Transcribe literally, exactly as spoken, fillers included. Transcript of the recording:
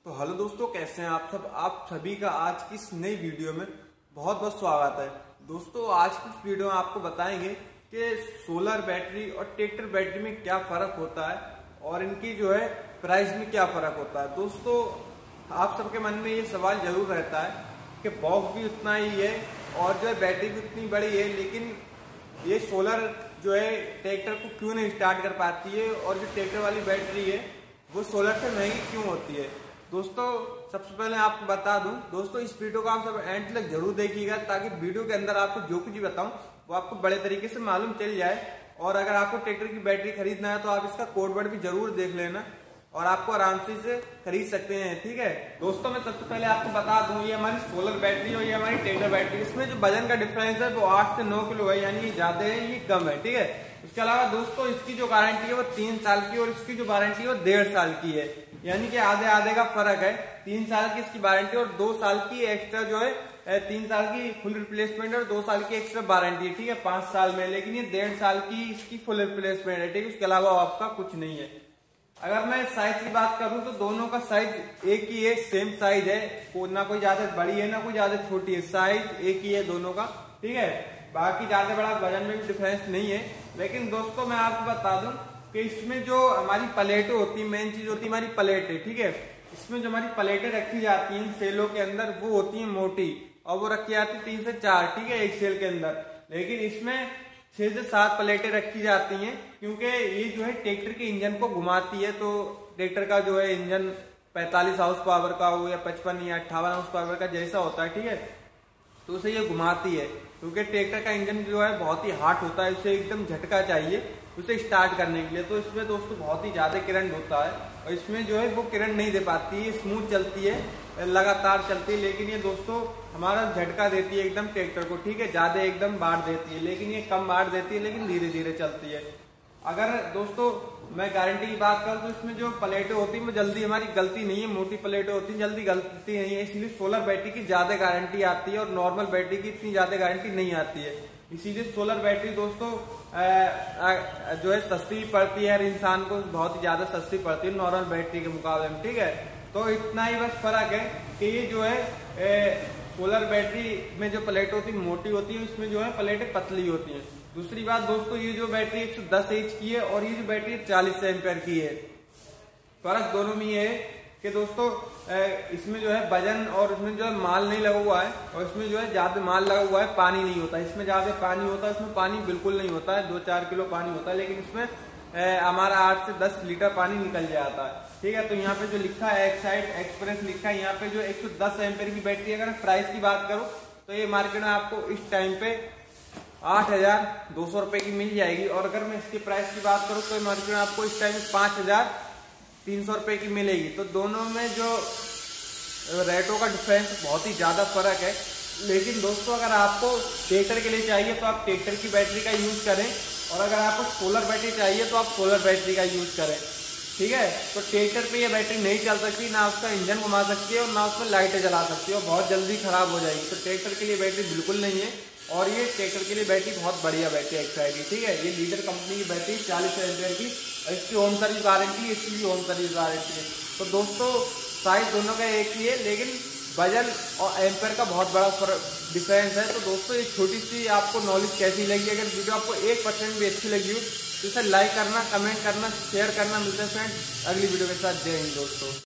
तो हेलो दोस्तों, कैसे हैं आप सब। आप सभी का आज की इस नई वीडियो में बहुत बहुत स्वागत है। दोस्तों आज की इस वीडियो में आपको बताएंगे कि सोलर बैटरी और ट्रैक्टर बैटरी में क्या फर्क होता है और इनकी जो है प्राइस में क्या फर्क होता है। दोस्तों आप सबके मन में ये सवाल जरूर रहता है कि बॉक्स भी उतना ही है और जो है बैटरी भी उतनी बड़ी है, लेकिन ये सोलर जो है ट्रैक्टर को क्यों नहीं स्टार्ट कर पाती है और जो ट्रैक्टर वाली बैटरी है वो सोलर से महंगी क्यों होती है। दोस्तों सबसे पहले आपको बता दूं, दोस्तों इस वीडियो को आप सब एंड तक जरूर देखिएगा ताकि वीडियो के अंदर आपको जो कुछ भी बताऊं वो आपको बड़े तरीके से मालूम चल जाए। और अगर आपको ट्रैक्टर की बैटरी खरीदना है तो आप इसका कोड वर्ड भी जरूर देख लेना और आपको आराम से इसे खरीद सकते हैं। ठीक है दोस्तों, मैं सबसे पहले आपको बता दूं ये हमारी सोलर बैटरी और ये हमारी ट्रैक्टर बैटरी, इसमें जो वजन का डिफरेंस है वो आठ से नौ किलो है, यानी ये ज्यादा है ये कम है। ठीक है, इसके अलावा दोस्तों इसकी जो गारंटी है वो तीन साल की और इसकी जो वारंटी है वो डेढ़ साल की है, यानी कि आधे आधे का फर्क है। तीन साल की इसकी वारंटी और दो साल की एक्स्ट्रा जो है, तीन साल की फुल रिप्लेसमेंट और दो साल की एक्स्ट्रा वारंटी है। ठीक है, पांच साल में, लेकिन ये डेढ़ साल की इसकी फुल रिप्लेसमेंट है। ठीक है, उसके अलावा आपका कुछ नहीं है। अगर मैं साइज की बात करूं तो दोनों का साइज एक ही है, सेम साइज है, ना कोई ज्यादा बड़ी है ना कोई ज्यादा छोटी है, साइज एक ही है दोनों का। ठीक है, बाकी ज्यादा बड़ा वजन में भी डिफरेंस नहीं है। लेकिन दोस्तों मैं आपको बता दूं कि इसमें जो हमारी प्लेटें होती है, मेन चीज होती है हमारी प्लेटें। ठीक है, इसमें जो हमारी प्लेटें रखी जाती हैं सेलों के अंदर वो होती है मोटी और वो रखी जाती है तीन से चार। ठीक है, एक सेल के अंदर, लेकिन इसमें छह से सात प्लेटें रखी जाती हैं क्योंकि ये जो है ट्रैक्टर के इंजन को घुमाती है। तो ट्रैक्टर का जो है इंजन पैंतालीस हाउस पावर का हो या पचपन या अट्ठावन हाउस पावर का जैसा होता है, ठीक है, तो उसे ये घुमाती है क्योंकि ट्रैक्टर का इंजन जो है बहुत ही हार्ड होता है, उसे एकदम झटका चाहिए उसे स्टार्ट करने के लिए। तो इसमें दोस्तों बहुत ही ज्यादा करंट होता है और इसमें जो है वो करंट नहीं दे पाती है, स्मूथ चलती है, लगातार चलती है, लेकिन ये दोस्तों हमारा झटका देती है एकदम ट्रैक्टर को। ठीक है, ज्यादा एकदम बाढ़ देती है, लेकिन ये कम बाढ़ देती है, लेकिन धीरे धीरे चलती है। अगर दोस्तों मैं गारंटी की बात करूं तो इसमें जो प्लेटें होती है वो जल्दी हमारी गलती नहीं है, मोटी प्लेटें होती है जल्दी गलती नहीं है, इसलिए सोलर बैटरी की ज्यादा गारंटी आती है और नॉर्मल बैटरी की इतनी ज्यादा गारंटी नहीं आती है। इसीलिए सोलर बैटरी दोस्तों आ, आ, जो है सस्ती पड़ती है, हर इंसान को बहुत ही ज्यादा सस्ती पड़ती है नॉर्मल बैटरी के मुकाबले में। ठीक है, तो इतना ही बस फर्क है कि ये जो है ए, सोलर बैटरी में जो प्लेट होती है मोटी होती है, इसमें जो है प्लेटें पतली होती हैं। दूसरी बात दोस्तों, ये जो बैटरी एक सौ दस एच की है और ये जो बैटरी चालीस एम्पेयर की है। फर्क दोनों में ये है कि दोस्तों इसमें जो है वजन और इसमें जो है माल नहीं लगा हुआ है और इसमें जो है ज्यादा माल लगा हुआ है, पानी नहीं होता। इसमें ज्यादा पानी होता है, इसमें पानी बिल्कुल नहीं होता है, दो चार किलो पानी होता है, लेकिन इसमें हमारा आठ से दस लीटर पानी निकल जाता है। ठीक है, तो यहाँ पे जो लिखा है एक्साइड एक्सप्रेस लिखा है, यहाँ पे जो एक सौ दस एम्पेयर की बैटरी, अगर प्राइस की बात करूं तो ये मार्केट में आपको इस टाइम पे आठ हजार दो सौ रुपए की मिल जाएगी। और अगर मैं इसकी प्राइस की बात करूं तो मार्केट में आपको इस टाइम में पांच हजार तीन सौ रुपए की मिलेगी। तो दोनों में जो रेटों का डिफरेंस बहुत ही ज्यादा फर्क है। लेकिन दोस्तों अगर आपको ट्रैक्टर के लिए चाहिए तो आप ट्रैक्टर की बैटरी का यूज करें और अगर आपको सोलर बैटरी चाहिए तो आप सोलर बैटरी का यूज करें। ठीक है, तो ट्रैक्टर पे ये बैटरी नहीं चल सकती, ना उसका इंजन घुमा सकती है और ना उसमें लाइटें जला सकती है और बहुत जल्दी खराब हो जाएगी। तो ट्रैक्टर के लिए बैटरी बिल्कुल नहीं है और ये ट्रैक्टर के लिए बैटरी बहुत बढ़िया बैटरी एक्साइड की। ठीक है, ये लीडर कंपनी की बैटरी चालीस एम्पेयर की और इसकी होम सर्विस वारंटी, इसकी भी होम सर्विस वारंटी है। तो दोस्तों साइज दोनों का एक ही है, लेकिन वजन और एम्पेयर का बहुत बड़ा डिफरेंस है। तो दोस्तों ये छोटी सी आपको नॉलेज कैसी लगी, अगर वीडियो आपको एक परसेंट भी अच्छी लगी हो तो इसे लाइक करना, कमेंट करना, शेयर करना। मिलते हैं फ्रेंड्स अगली वीडियो के साथ। जय हिंद दोस्तों।